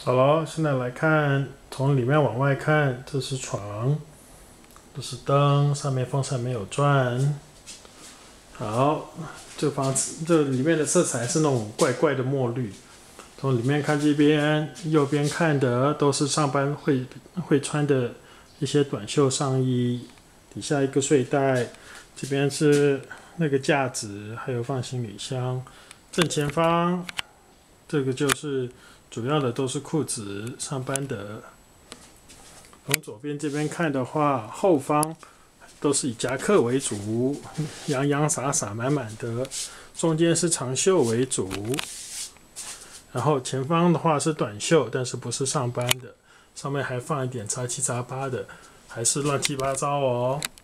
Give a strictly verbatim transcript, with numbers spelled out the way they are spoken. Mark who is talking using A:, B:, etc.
A: 好了，现在来看，从里面往外看，这是床，这是灯，上面风扇没有转。好，这房子这里面的色彩是那种怪怪的墨绿。从里面看这边，右边看的都是上班会会穿的一些短袖上衣，底下一个睡袋，这边是那个架子，还有放行李箱。正前方这个就是主要的都是裤子，上班的。从左边这边看的话，后方都是以夹克为主，洋洋洒洒满满的，中间是长袖为主。然后前方的话是短袖，但是不是上班的，上面还放一点杂七杂八的，还是乱七八糟哦。